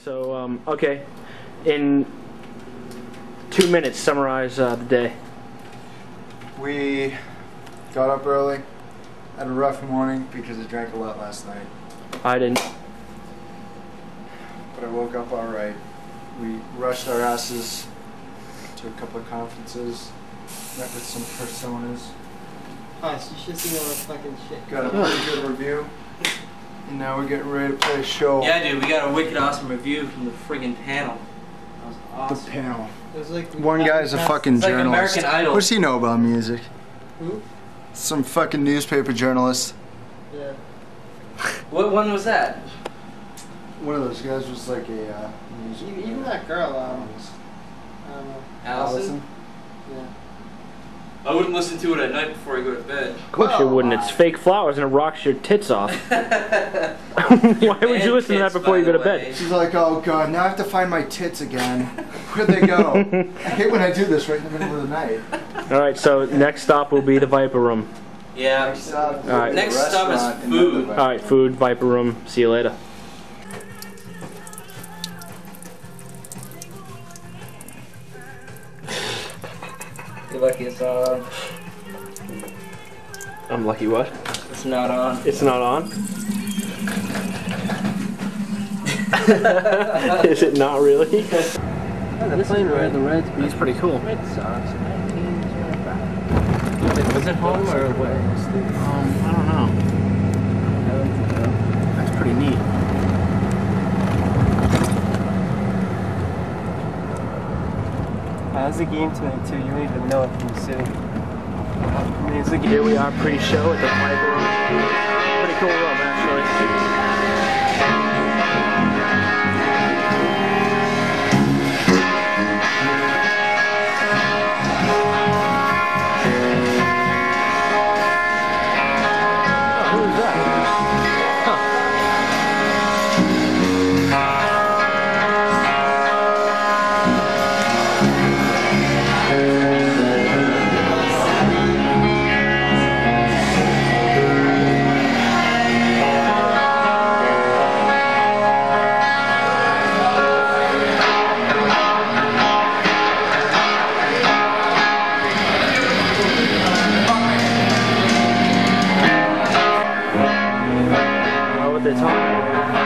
So, okay, in 2 minutes, summarize the day. We got up early, had a rough morning because I drank a lot last night. I didn't. But I woke up alright. We rushed our asses to a couple of conferences, met with some personas. Oh, so you should see all that fucking shit. Got a pretty good review. And now we're getting ready to play a show. Yeah, dude, we got a wicked awesome review from the friggin' panel. That was awesome. The panel. It was like One guy's a fucking it's like journalist. American Idol. What does he know about music? Who? Some fucking newspaper journalist. Yeah. What one was that? One of those guys was like a music. Even that girl, I don't know. Allison? Yeah. I wouldn't listen to it at night before I go to bed. Of course you wouldn't. It's fake flowers and it rocks your tits off. Why would you listen to that before you go to bed? She's like, oh god, now I have to find my tits again. Where'd they go? I hate when I do this right in the middle of the night. Alright, so next stop will be the Viper Room. Yeah. Next stop, Alright. Next stop is food. Alright, food, Viper Room. See you later. You're lucky it's not on. I'm lucky what? It's not on. It's not on? Is it not really? The plane red, the red's That's pretty cool. Red Sox. Was it home or away? I don't know. That's pretty neat. How's the game tonight too? You don't even know it from the city. Here we are pre-show at the Viper Room. Pretty cool room actually. They're talking.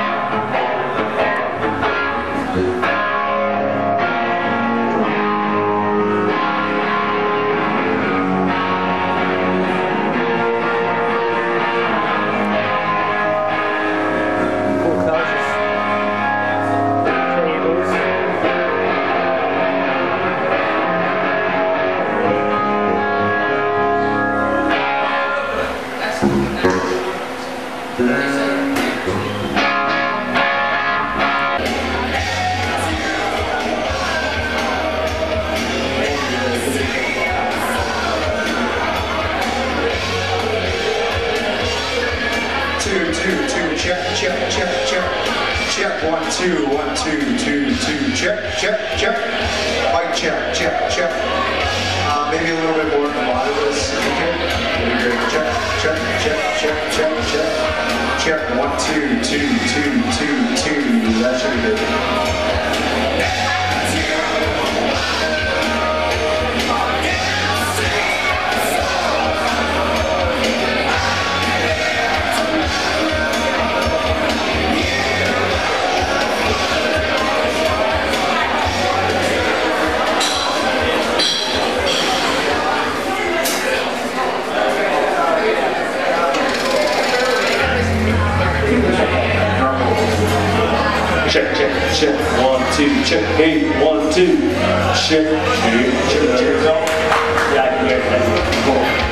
Check, 1, 2, 1, 2, 2, 2, check, mic check. Maybe a little bit more at the bottom of this, okay? Check, 1, 2, 2, 2, 2, 2, that should be good. Check, 1, 2, check, hey, 1, 2, check, there we go. Yeah, I can hear that. Cool.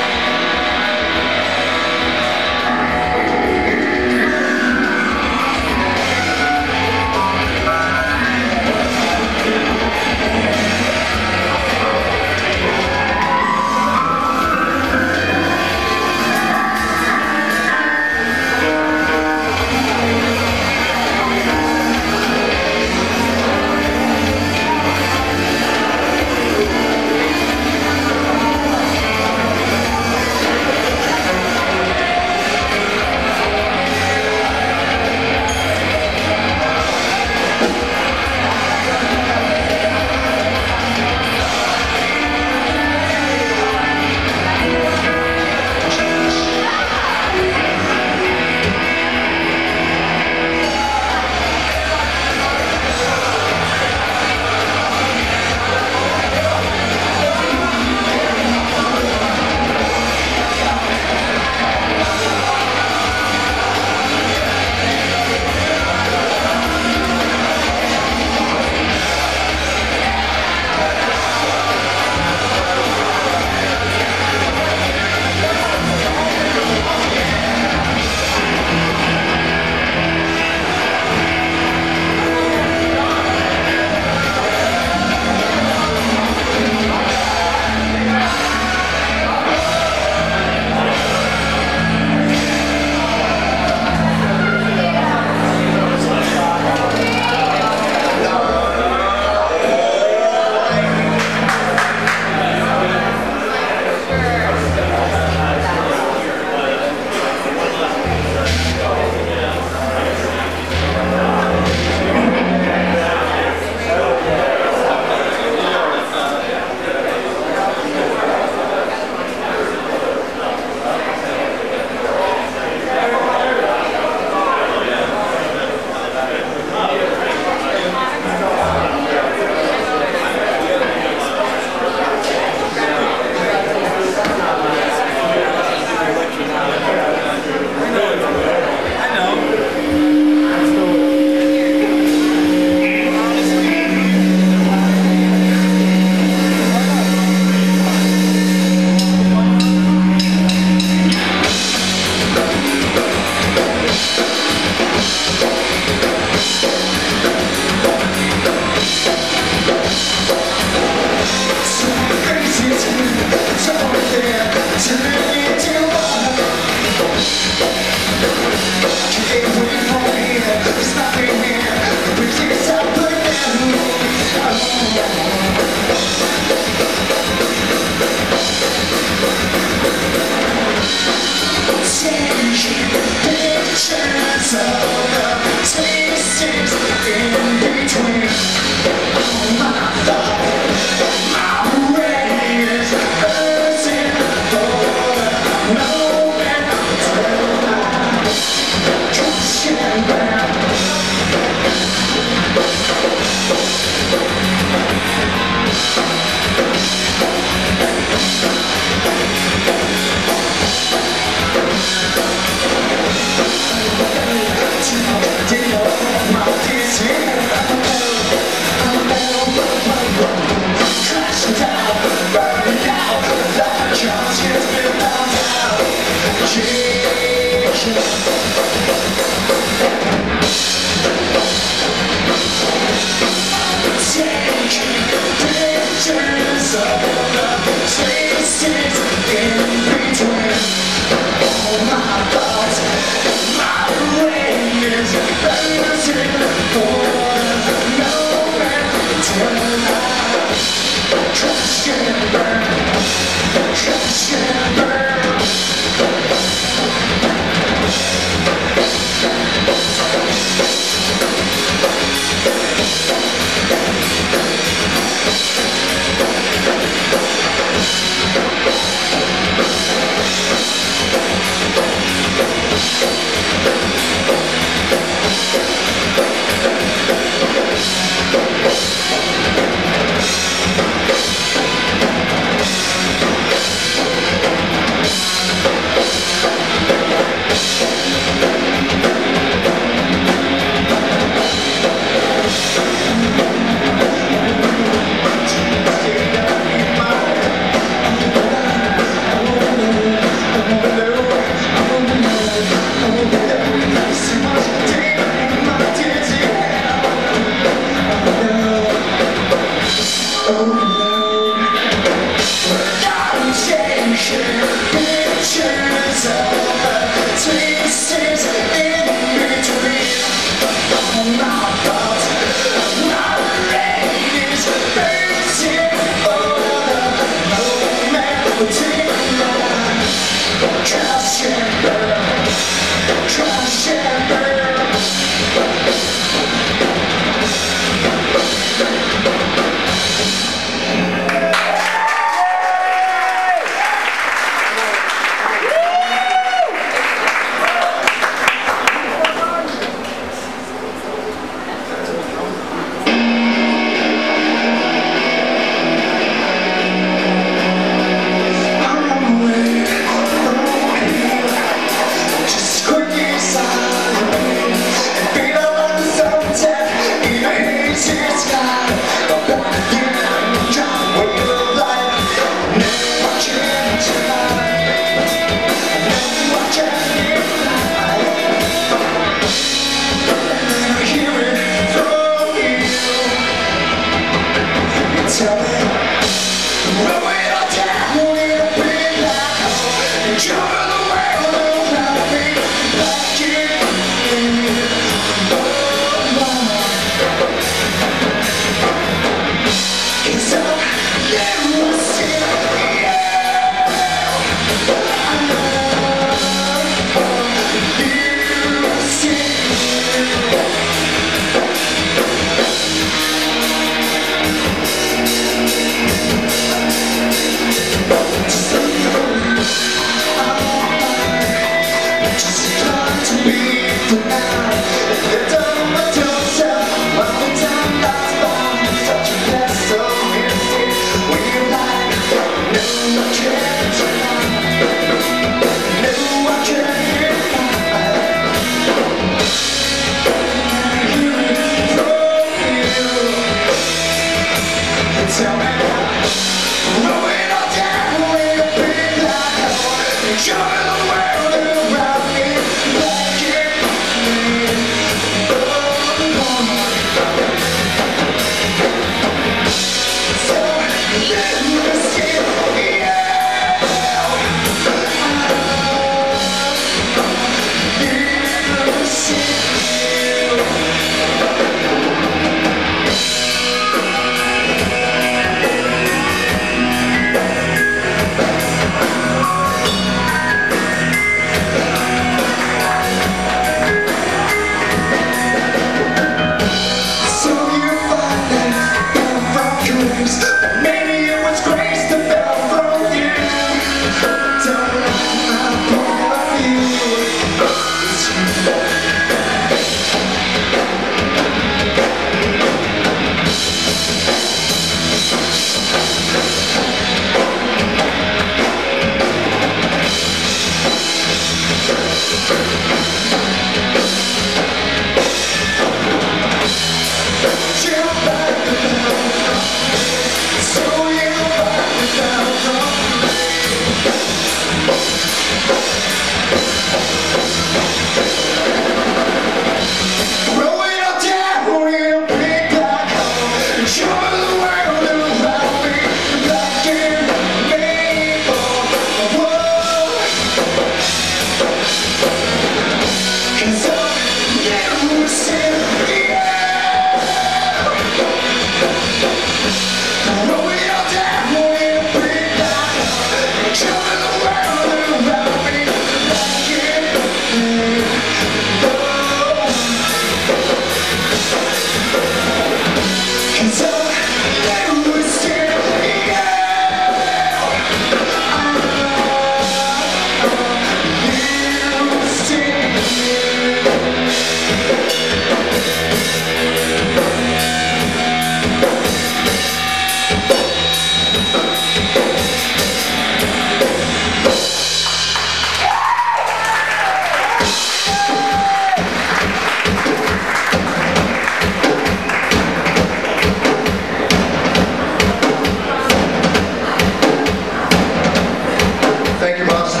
Thank you, Boston.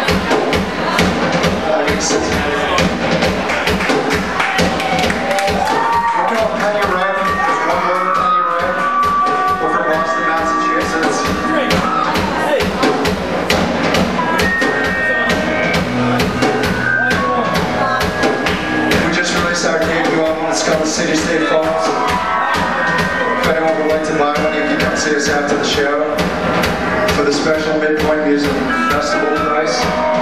Cincinnati. We're called Pennyred. There's one word, Pennyred. We're from Boston, Massachusetts. Great. Hey. We just released our debut album. It's called City State Falls. If anyone would like to buy one, you can come see us after the show for the special Midpoint Music Festival price.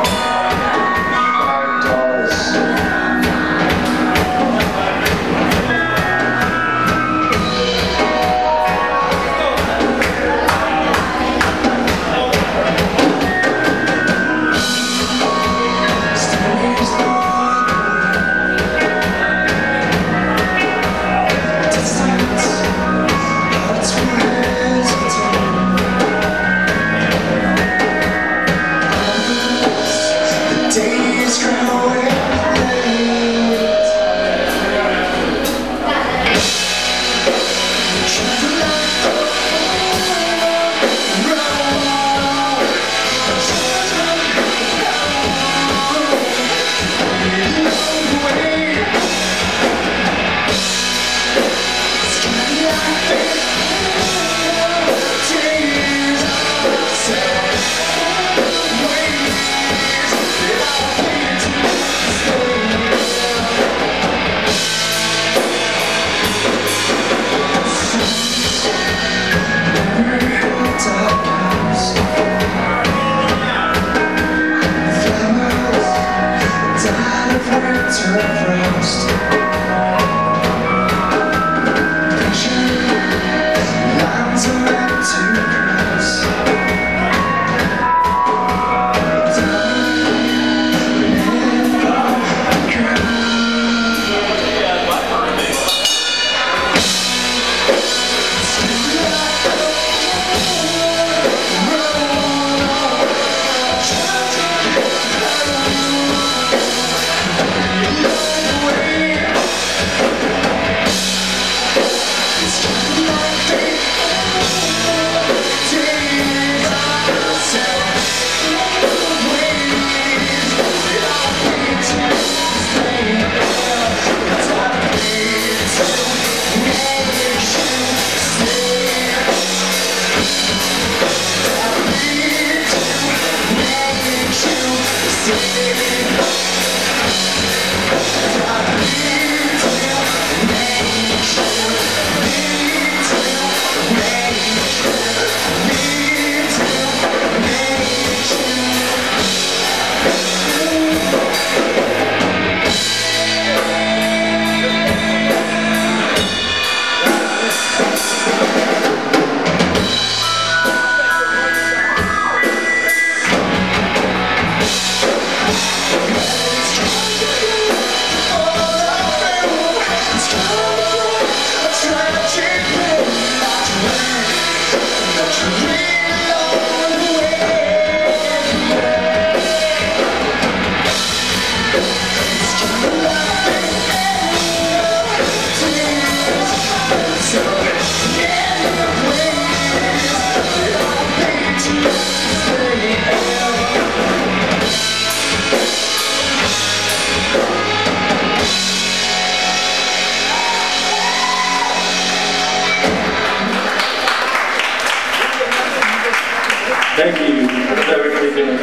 Thank you. How's everybody doing?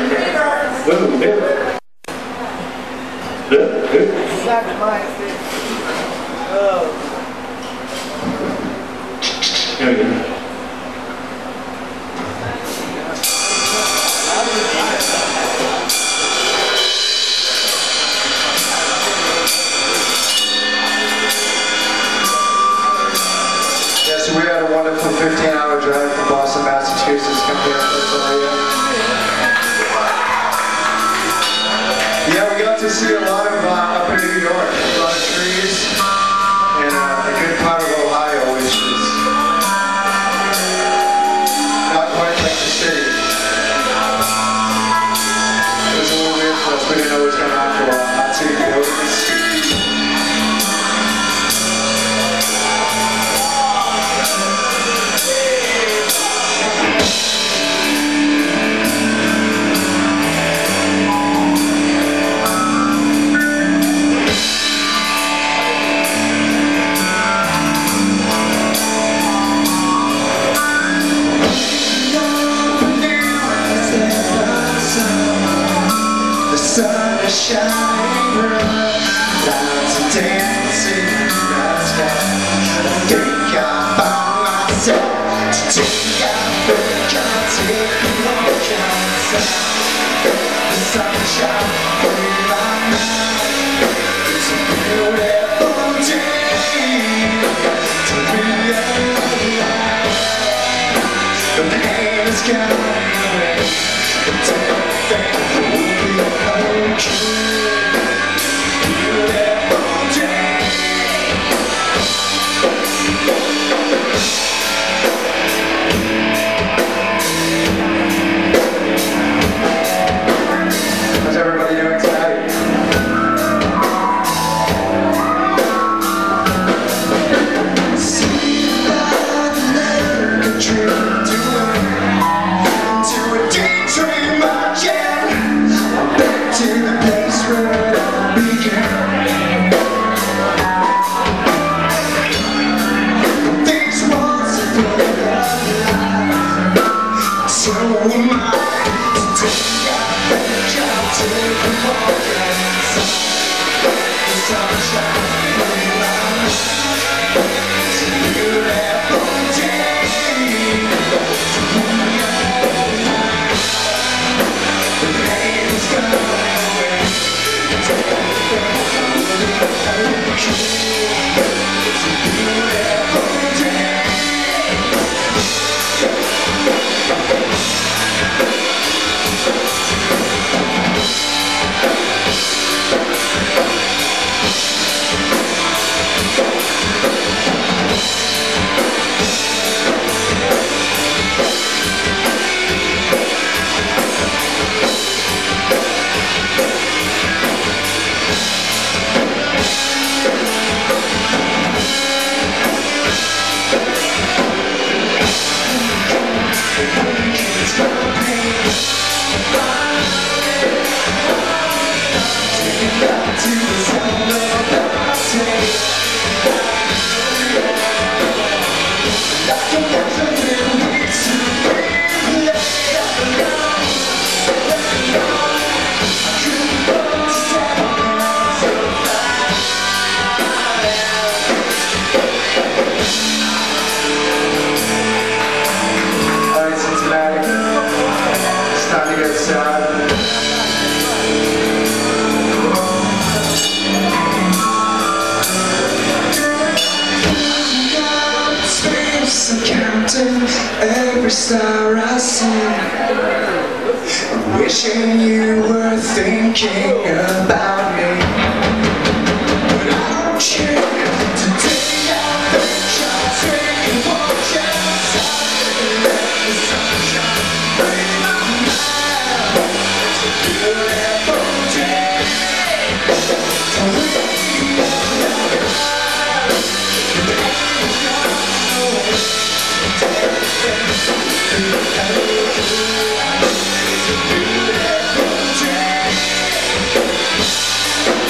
Woo, hip. There we go. So we had a wonderful 15-hour drive from Boston, Massachusetts, come here to Pennsylvania. Yeah, we got to see a lot of up in New York, a lot of trees, and a good part of Ohio, which is not quite like the city. It was a little weird for us. We didn't know what was going on for a while. Not seeing buildings. is shining bright. Clouds are dancing in the sky. I think I found myself today. I think I'll take a walk outside. The sunshine in my mind. It's a beautiful day to realize the pain is gone away. It's everything will be okay. Beautiful day. How's everybody doing tonight? See that like a dream to a daydream again. Back to the place where it all began. Things once full of life, so am I. Today I think I'll take a walk outside. The sunshine in my mind. It's a beautiful day to realize the pain is gone away. It's everything will be okay. It's a beautiful day. It's gonna pain. Take it back to the sound of that tape. Like a weapon in weeks to replay. I couldn't understand Alright, Cincinnati, it's time to get sad. I'm counting every star I see, wishing you were thinking about me. But I don't care. Today I think I'll take a walk outside and let the sunshine bring my mind. It's a beautiful day to realize the pain is gone away. It's everything will be okay. It's a beautiful day.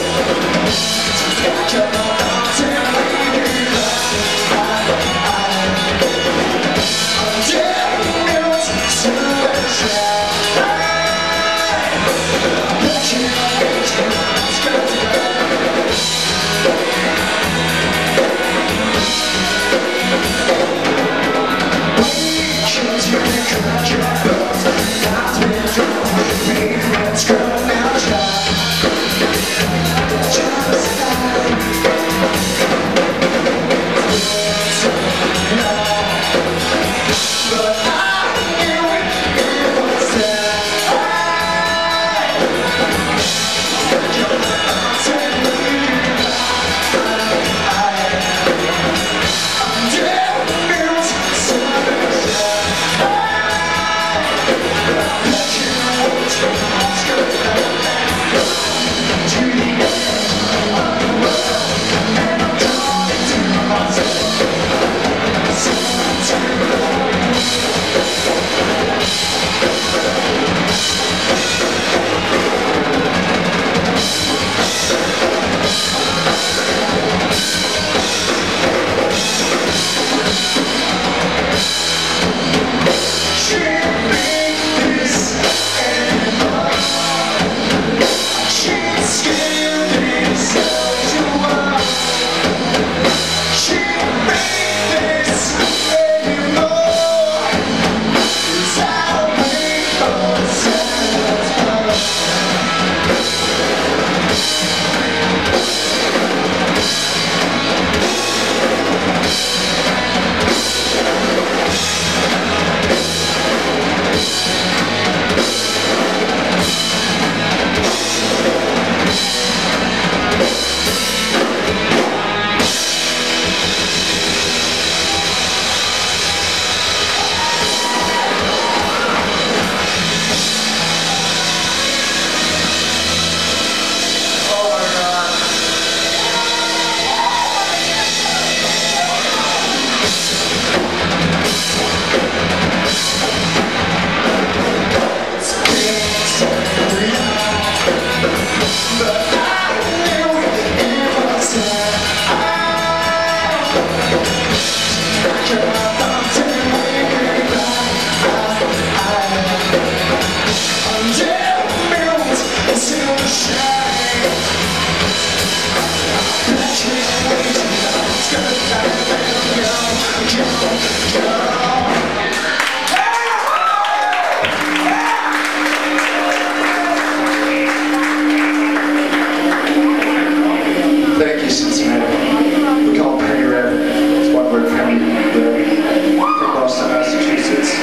Thank you, Cincinnati. We call it Pennyred. It's one word, Pennyred, from Boston, Massachusetts.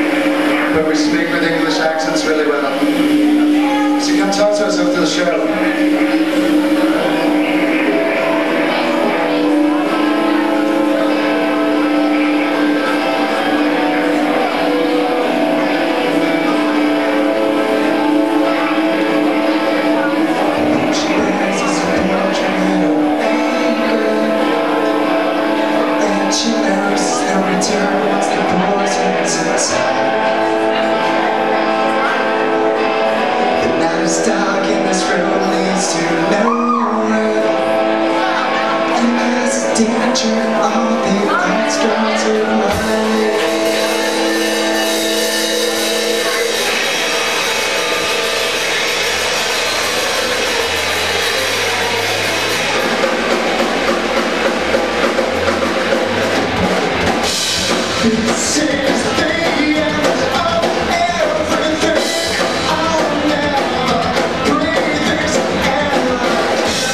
But we speak with English accents really well. So come talk to us after the show.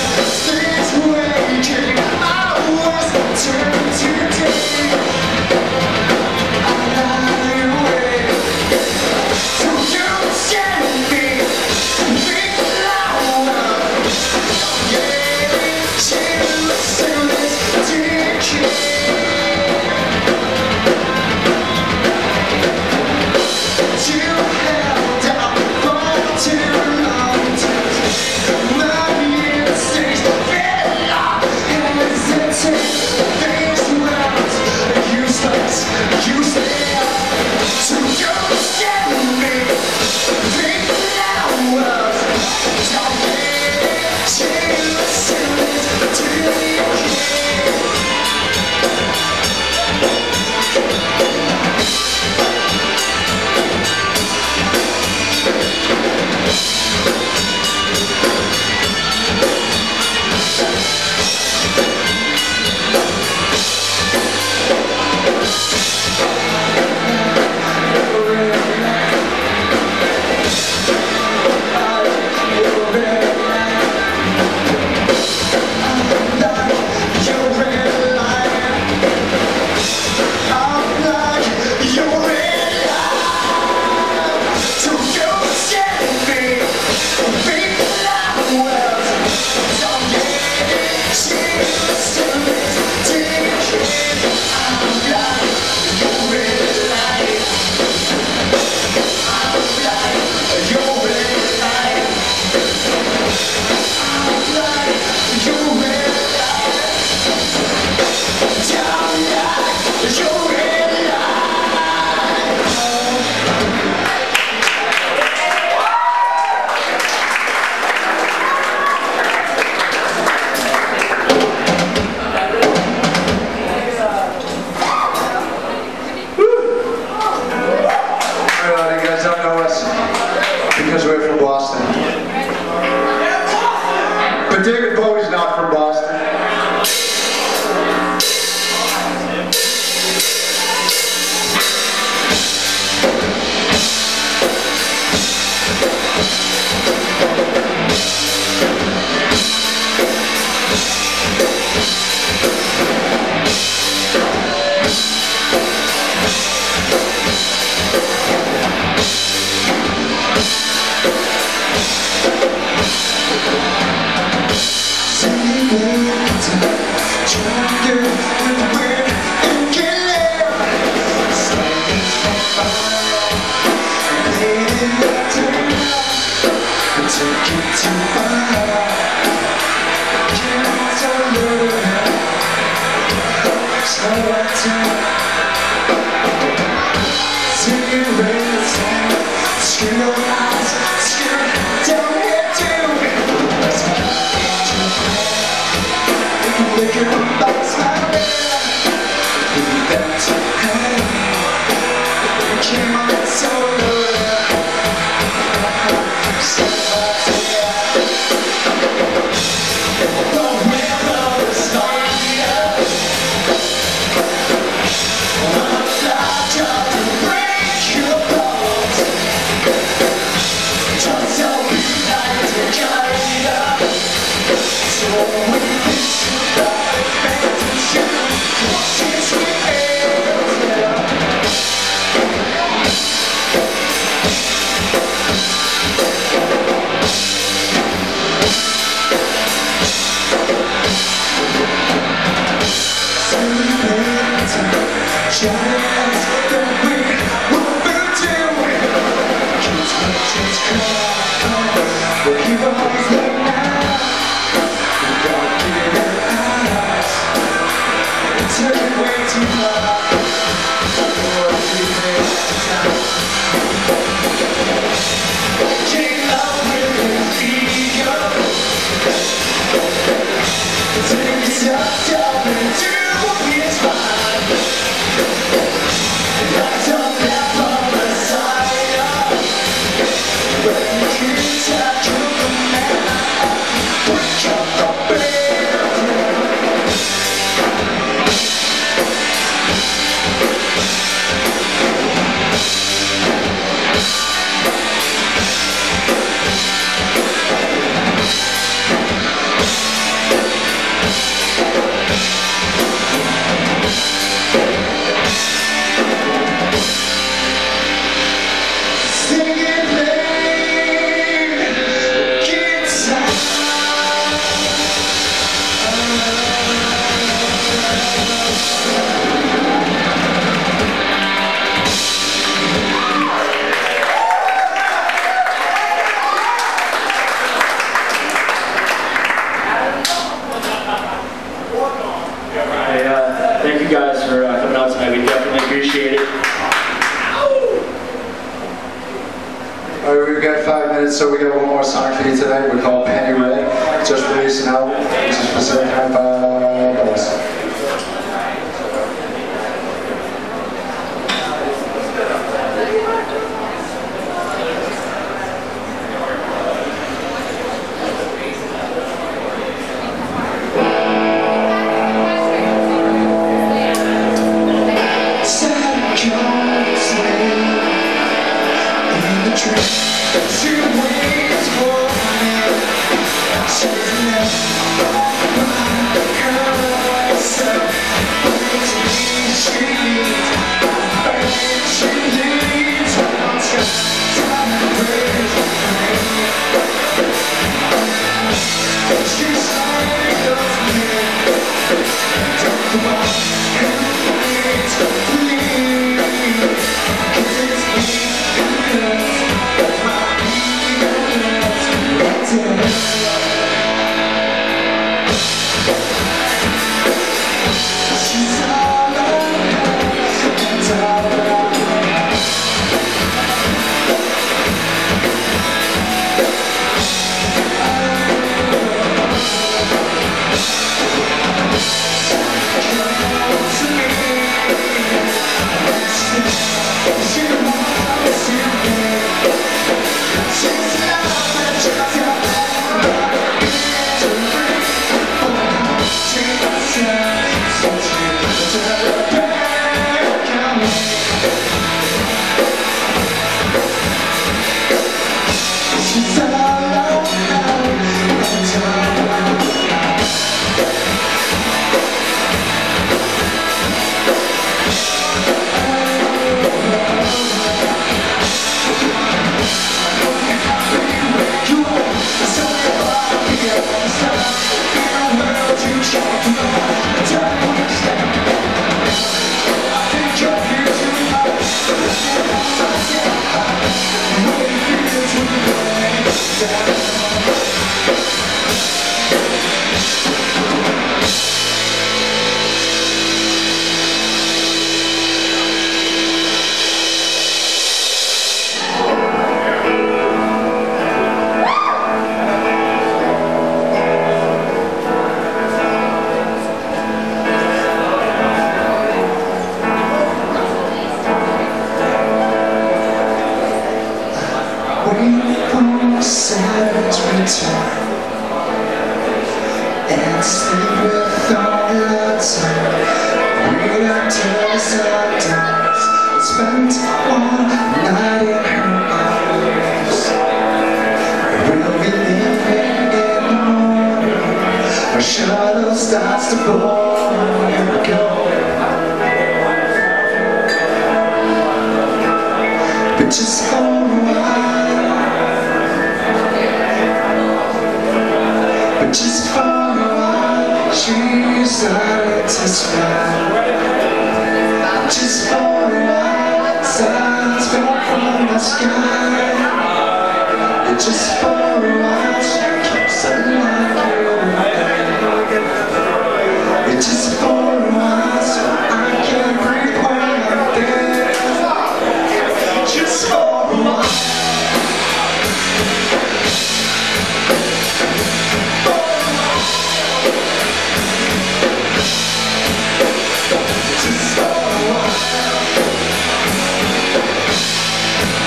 Turn to day. But David Bowie's not from Boston. Thank you guys for coming out tonight. We definitely appreciate it. All right, we've got 5 minutes, so we got one more song for you tonight. We're called Pennyred. Just released an album. This is for $75. can't sleep with all your time. Wait until the sun dies. Spent one night in her arms. We'll be leaving in the morning. Our shuttle starts to board. Here we go. But just for a while. But just for a while. She started to smile. Just for a while. Silence fell from the sky. And just for a while. She keeps alive. And just for a while. So I can breathe while I'm there. Just for a while. Just for a while.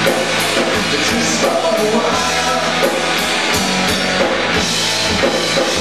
Just for a while.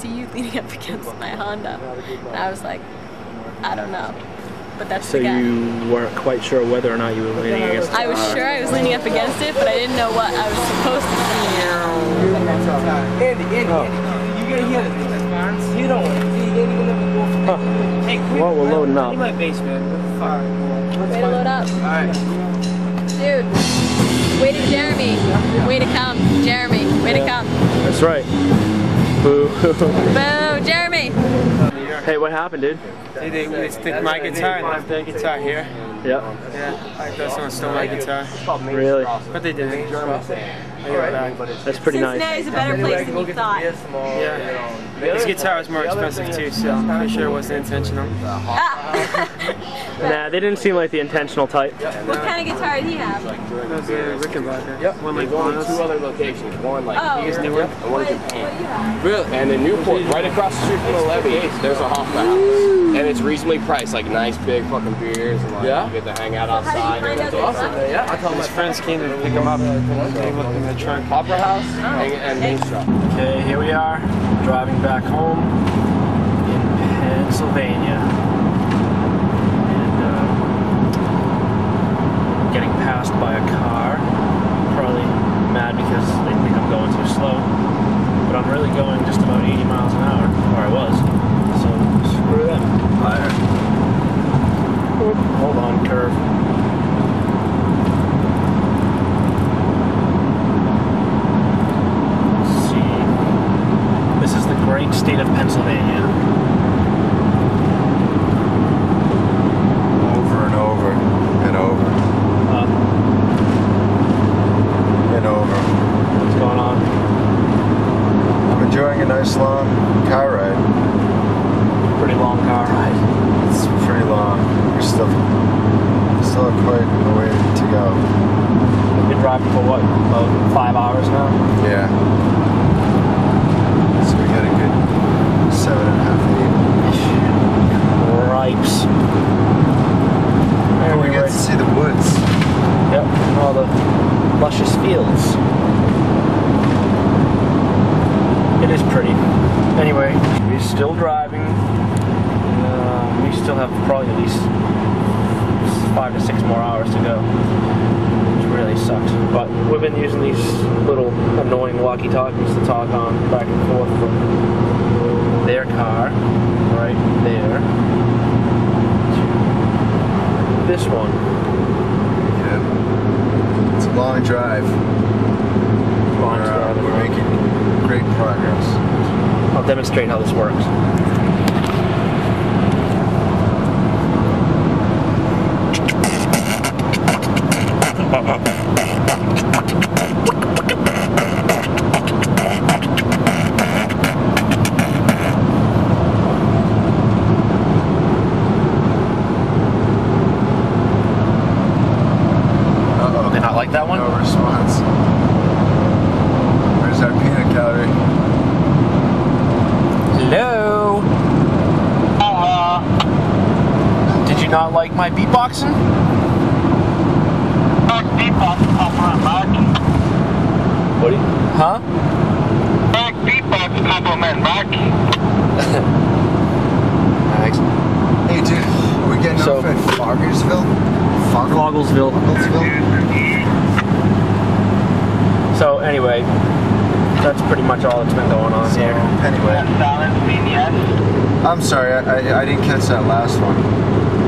see you leaning up against my Honda. And I was like, I don't know. But that's So the guy. you weren't quite sure whether or not you were leaning against it? I was sure I was leaning up against it, but I didn't know what I was supposed to see. Andy, you gotta hear this. You don't want to. You ain't even live Huh. Hey, Well, we're loading up. In my basement. Fuck. Way to load up. Alright. Dude. Way to Jeremy. Way to come. Jeremy. Way to come. That's right. Boo. Boo, Jeremy. Hey, what happened, dude? They stick my guitar and left their guitar here. Yep. Yeah, I thought someone stole my guitar. Really? But they didn't. That's pretty nice. Cincinnati's a better place than you thought. Yeah. This guitar was more expensive too, so I'm pretty sure it wasn't intentional. Nah, they didn't seem like the intentional type. What kind of guitar did he have? That was a Rickenbacker. Yep. One like There's only Bono's. 2 other locations. One like Oh. Newark and one in What do Japan. you have? Really? And in Newport, right across the street from the levee, there's a Hoffa house. And it's reasonably priced, like nice big fucking beers and like you get to hang out outside. How did you find out That's they left? Yeah, I told His friends came to pick him up. They looked in the trunk. Opera House and Main Street. Okay, here we are, driving back home in Pennsylvania. And getting passed by a car. Probably mad because they think I'm going too slow. But I'm really going just about 80 miles an hour, or I was. So screw them. Fire. Oop, hold on, curve. This is the great state of Pennsylvania. Over and over and over and over. What's going on? I'm enjoying a nice long car ride. Pretty long car ride. It's pretty long. We're still have quite a way to go. We've been driving for what, about 5 hours now? Yeah. So we got a good 7.5, 8. Ripes. And we get to see the woods. Yep, all the luscious fields. It is pretty. Anyway, we're still driving. We still have probably at least 5 to 6 more hours to go, which really sucks. But we've been using these little annoying walkie-talkies to talk on back and forth from their car, right there, to this one. Yeah. It's a long drive. We're making great progress. I'll demonstrate how this works. Uh-oh. Did not like that one? No response. Where's our peanut gallery? Hello? Did you not like my beatboxing? What do you... Huh? Thanks. Hey dude, are we getting So- off at Foggersville? Fogglesville. So anyway, that's pretty much all that's been going on here. Anyway. I'm sorry, I didn't catch that last one.